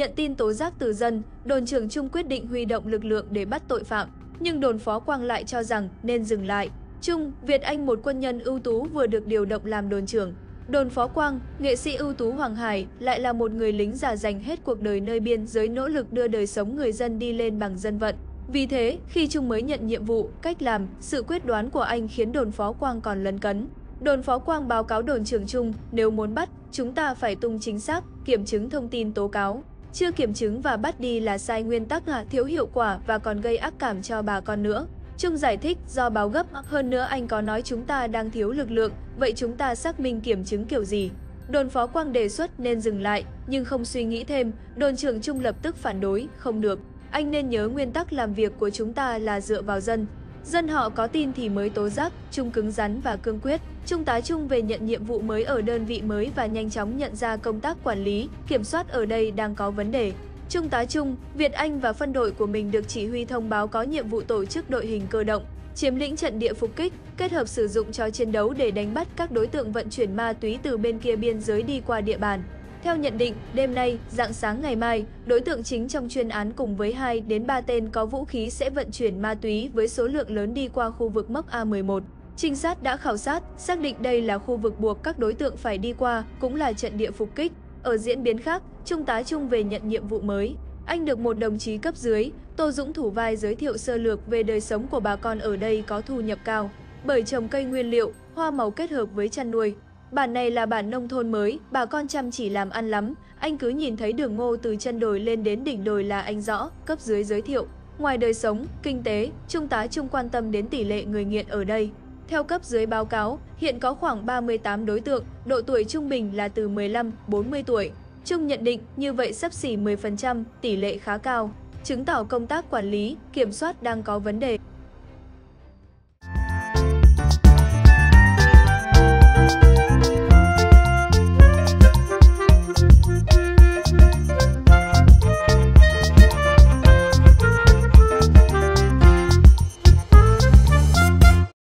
Nhận tin tố giác từ dân, đồn trưởng Trung quyết định huy động lực lượng để bắt tội phạm, nhưng đồn phó Quang lại cho rằng nên dừng lại. Trung, Việt Anh, một quân nhân ưu tú vừa được điều động làm đồn trưởng. Đồn phó Quang, nghệ sĩ ưu tú Hoàng Hải, lại là một người lính già dành hết cuộc đời nơi biên giới nỗ lực đưa đời sống người dân đi lên bằng dân vận. Vì thế, khi Trung mới nhận nhiệm vụ, cách làm, sự quyết đoán của anh khiến đồn phó Quang còn lấn cấn. Đồn phó Quang báo cáo đồn trưởng Trung, nếu muốn bắt, chúng ta phải tung chính xác, kiểm chứng thông tin tố cáo. Chưa kiểm chứng và bắt đi là sai nguyên tắc, thiếu hiệu quả và còn gây ác cảm cho bà con nữa. Trung giải thích do báo gấp, hơn nữa anh có nói chúng ta đang thiếu lực lượng, vậy chúng ta xác minh kiểm chứng kiểu gì? Đồn phó Quang đề xuất nên dừng lại, nhưng không suy nghĩ thêm, đồn trưởng Trung lập tức phản đối, không được. Anh nên nhớ nguyên tắc làm việc của chúng ta là dựa vào dân. Dân họ có tin thì mới tố giác. Trung cứng rắn và cương quyết. Trung tá Trung về nhận nhiệm vụ mới ở đơn vị mới và nhanh chóng nhận ra công tác quản lý, kiểm soát ở đây đang có vấn đề. Trung tá Trung, Việt Anh và phân đội của mình được chỉ huy thông báo có nhiệm vụ tổ chức đội hình cơ động, chiếm lĩnh trận địa phục kích, kết hợp sử dụng cho chiến đấu để đánh bắt các đối tượng vận chuyển ma túy từ bên kia biên giới đi qua địa bàn. Theo nhận định, đêm nay, rạng sáng ngày mai, đối tượng chính trong chuyên án cùng với 2 đến 3 tên có vũ khí sẽ vận chuyển ma túy với số lượng lớn đi qua khu vực mốc A11. Trinh sát đã khảo sát, xác định đây là khu vực buộc các đối tượng phải đi qua, cũng là trận địa phục kích. Ở diễn biến khác, Trung tá Trung về nhận nhiệm vụ mới. Anh được một đồng chí cấp dưới, Tô Dũng thủ vai giới thiệu sơ lược về đời sống của bà con ở đây có thu nhập cao, bởi trồng cây nguyên liệu, hoa màu kết hợp với chăn nuôi. Bản này là bản nông thôn mới, bà con chăm chỉ làm ăn lắm, anh cứ nhìn thấy đường ngô từ chân đồi lên đến đỉnh đồi là anh rõ, cấp dưới giới thiệu. Ngoài đời sống, kinh tế, Trung tá Trung quan tâm đến tỷ lệ người nghiện ở đây. Theo cấp dưới báo cáo, hiện có khoảng 38 đối tượng, độ tuổi trung bình là từ 15-40 tuổi. Trung nhận định như vậy xấp xỉ 10%, tỷ lệ khá cao, chứng tỏ công tác quản lý, kiểm soát đang có vấn đề.